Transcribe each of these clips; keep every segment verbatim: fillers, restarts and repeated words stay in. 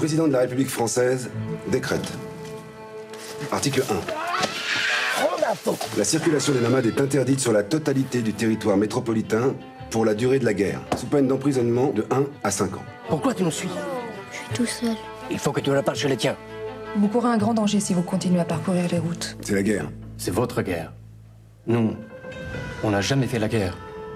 président de la République française décrète. Article un. La circulation des nomades est interdite sur la totalité du territoire métropolitain pour la durée de la guerre, sous peine d'emprisonnement de un à cinq ans. Pourquoi tu nous suis? Je suis tout seul. Il faut que tu repartes chez les tiens. Vous courez un grand danger si vous continuez à parcourir les routes. C'est la guerre. C'est votre guerre. Nous, on n'a jamais fait la guerre.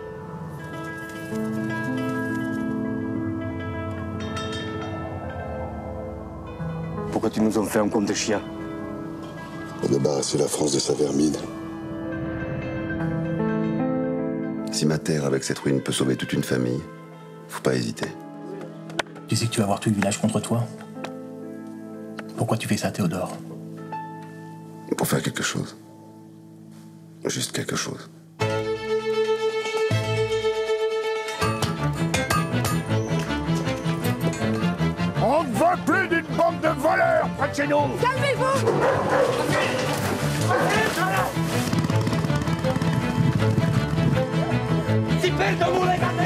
Pourquoi tu nous en fais un compte de chien? Pour débarrasser la France de sa vermine. Si ma terre, avec cette ruine, peut sauver toute une famille, faut pas hésiter. Tu sais que tu vas avoir tout le village contre toi? Pourquoi tu fais ça, Théodore? Pour faire quelque chose. Juste quelque chose. On ne veut plus d'une bande de voleurs près de chez nous. Calmez-vous! Si perdons les gars!